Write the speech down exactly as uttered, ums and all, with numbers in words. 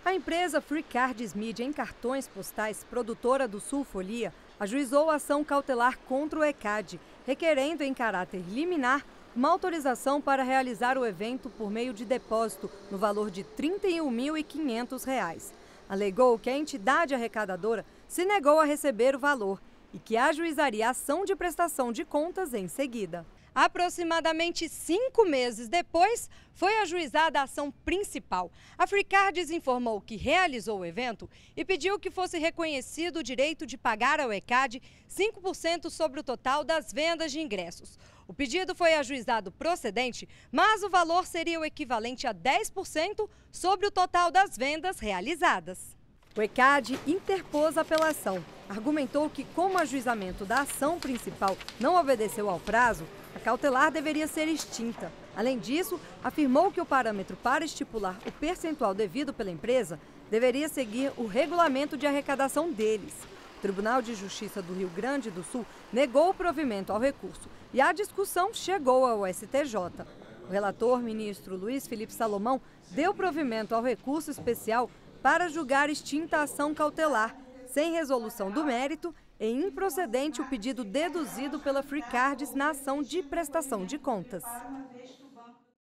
A empresa Free Cards Media em cartões postais, produtora do Sulfolia, ajuizou a ação cautelar contra o ECAD, requerendo em caráter liminar uma autorização para realizar o evento por meio de depósito no valor de trinta e um mil e quinhentos reais. Alegou que a entidade arrecadadora se negou a receber o valor e que ajuizaria a ação de prestação de contas em seguida. Aproximadamente cinco meses depois, foi ajuizada a ação principal. A Free Cards informou que realizou o evento e pediu que fosse reconhecido o direito de pagar ao ECAD cinco por cento sobre o total das vendas de ingressos. O pedido foi ajuizado procedente, mas o valor seria o equivalente a dez por cento sobre o total das vendas realizadas. O ECAD interpôs a apelação. Argumentou que, como o ajuizamento da ação principal não obedeceu ao prazo, a cautelar deveria ser extinta. Além disso, afirmou que o parâmetro para estipular o percentual devido pela empresa deveria seguir o regulamento de arrecadação deles. O Tribunal de Justiça do Rio Grande do Sul negou o provimento ao recurso e a discussão chegou ao S T J. O relator, ministro Luiz Felipe Salomão, deu provimento ao recurso especial para julgar extinta a ação cautelar, sem resolução do mérito e improcedente o pedido deduzido pela Free Cards na ação de prestação de contas.